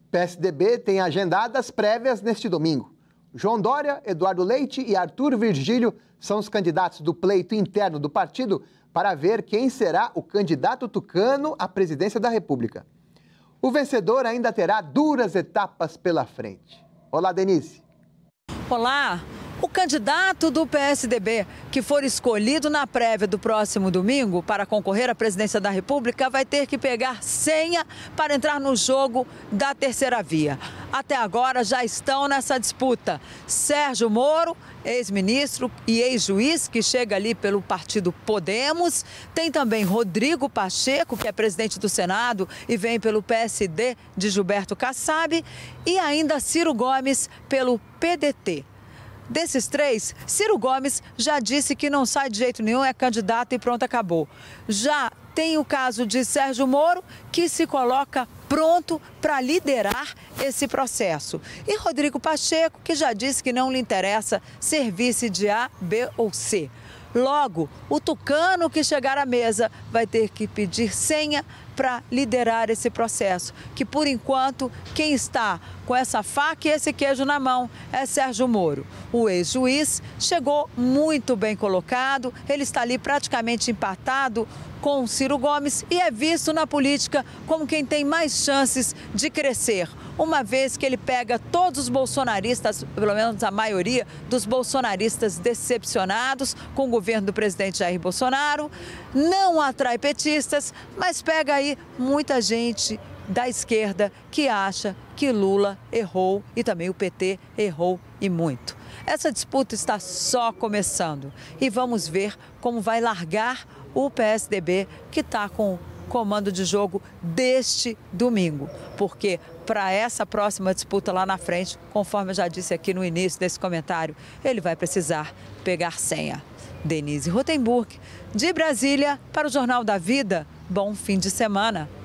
PSDB tem agendadas prévias neste domingo. João Dória, Eduardo Leite e Arthur Virgílio são os candidatos do pleito interno do partido para ver quem será o candidato tucano à presidência da República. O vencedor ainda terá duras etapas pela frente. Olá, Denise. Olá. O candidato do PSDB que for escolhido na prévia do próximo domingo para concorrer à presidência da República vai ter que pegar senha para entrar no jogo da terceira via. Até agora já estão nessa disputa Sérgio Moro, ex-ministro e ex-juiz, que chega ali pelo partido Podemos. Tem também Rodrigo Pacheco, que é presidente do Senado e vem pelo PSD de Gilberto Kassab. E ainda Ciro Gomes pelo PDT. Desses três, Ciro Gomes já disse que não sai de jeito nenhum, é candidato e pronto, acabou. Já tem o caso de Sérgio Moro, que se coloca pronto para liderar esse processo. E Rodrigo Pacheco, que já disse que não lhe interessa ser vice de A, B ou C. Logo, o tucano que chegar à mesa vai ter que pedir senha para liderar esse processo, que por enquanto quem está com essa faca e esse queijo na mão é Sérgio Moro. O ex-juiz chegou muito bem colocado, ele está ali praticamente empatado com Ciro Gomes e é visto na política como quem tem mais chances de crescer, uma vez que ele pega todos os bolsonaristas, pelo menos a maioria dos bolsonaristas decepcionados com o governo do presidente Jair Bolsonaro, não atrai petistas, mas pega aí muita gente da esquerda que acha que Lula errou e também o PT errou e muito. Essa disputa está só começando e vamos ver como vai largar o PSDB, que está com comando de jogo deste domingo, porque para essa próxima disputa lá na frente, conforme eu já disse aqui no início desse comentário, ele vai precisar pegar senha. Denise Rotenburg, de Brasília, para o Jornal da Vida. Bom fim de semana.